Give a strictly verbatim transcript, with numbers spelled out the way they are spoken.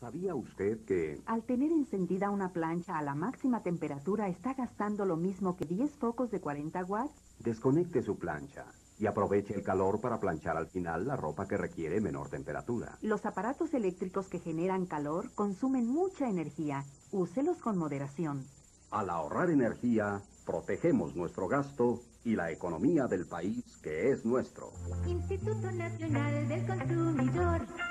¿Sabía usted que...? Al tener encendida una plancha a la máxima temperatura está gastando lo mismo que diez focos de cuarenta watts. Desconecte su plancha y aproveche el calor para planchar al final la ropa que requiere menor temperatura. Los aparatos eléctricos que generan calor consumen mucha energía. Úselos con moderación. Al ahorrar energía, protegemos nuestro gasto y la economía del país que es nuestro. Instituto Nacional del Consumidor.